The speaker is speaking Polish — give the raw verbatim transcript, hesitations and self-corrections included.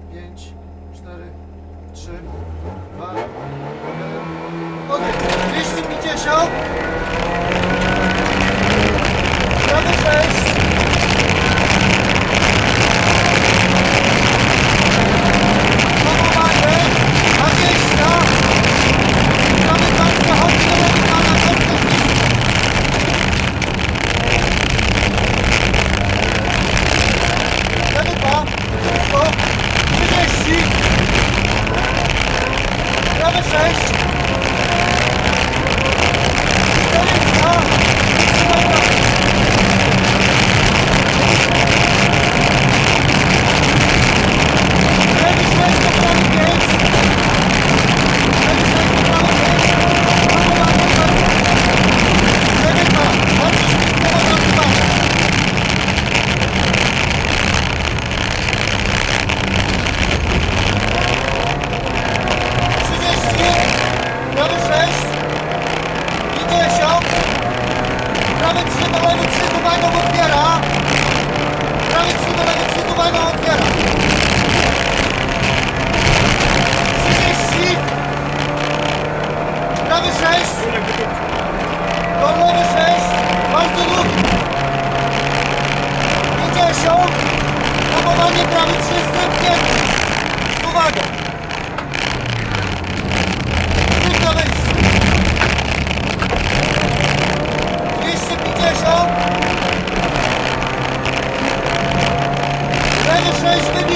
pięć, cztery, trzy, dwa, jeden. Ogień. dwieście pięćdziesiąt. Prawy sześć. Hamowanie. dwadzieścia. Prawy pan zachodzi do lewy pana. Lewy dwa. sto. trzydzieści. Prawy sześć. czterysta. Lewy sześć do prawy pięć. Lewy sześć do prawy pięć. Lewy dwa. Patrzysz mi z prawa na dwa. Prawy sześć, pięćdziesiąt, prawy trzy do lewy trzy, tu wajną otwiera, prawy trzy do lewy trzy, tu wajną otwiera, trzydzieści, prawy sześć, do lewy sześć, bardzo długi, pięćdziesiąt, hamowanie prawy trzy, wstępnięty, uwaga. dwieście pięćdziesiąt. Lewy sześć.